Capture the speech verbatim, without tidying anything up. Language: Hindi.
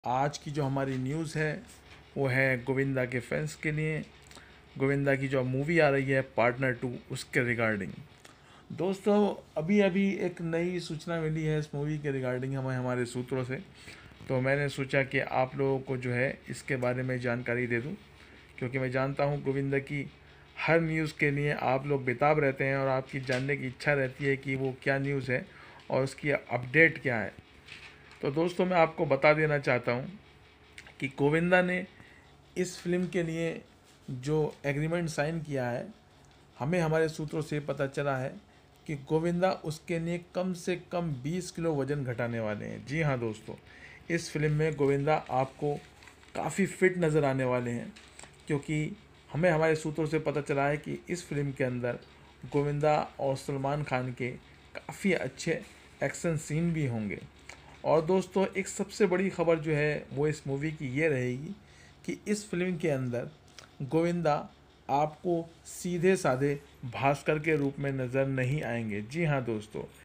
आज की जो हमारी न्यूज़ है वो है गोविंदा के फैंस के लिए। गोविंदा की जो मूवी आ रही है पार्टनर टू, उसके रिगार्डिंग दोस्तों अभी अभी एक नई सूचना मिली है इस मूवी के रिगार्डिंग हमें हमारे सूत्रों से। तो मैंने सोचा कि आप लोगों को जो है इसके बारे में जानकारी दे दूं, क्योंकि मैं जानता हूं गोविंदा की हर न्यूज़ के लिए आप लोग बेताब रहते हैं और आपकी जानने की इच्छा रहती है कि वो क्या न्यूज़ है और उसकी अपडेट क्या है। तो दोस्तों मैं आपको बता देना चाहता हूं कि गोविंदा ने इस फिल्म के लिए जो एग्रीमेंट साइन किया है, हमें हमारे सूत्रों से पता चला है कि गोविंदा उसके लिए कम से कम बीस किलो वज़न घटाने वाले हैं। जी हाँ दोस्तों, इस फिल्म में गोविंदा आपको काफ़ी फिट नज़र आने वाले हैं, क्योंकि हमें हमारे सूत्रों से पता चला है कि इस फिल्म के अंदर गोविंदा और सलमान खान के काफ़ी अच्छे एक्शन सीन भी होंगे। और दोस्तों एक सबसे बड़ी खबर जो है वो इस मूवी की ये रहेगी कि इस फिल्म के अंदर गोविंदा आपको सीधे साधे भास्कर के रूप में नज़र नहीं आएंगे। जी हाँ दोस्तों,